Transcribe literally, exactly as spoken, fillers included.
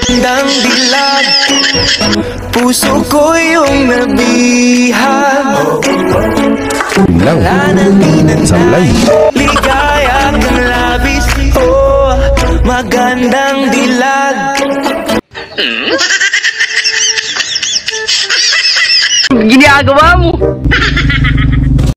Magandang dilag, puso ko yung nabihag. Lang, Wala nang sanlay. inantay, ligaya kang labis. Oh, magandang dilag. Ginagawa mo.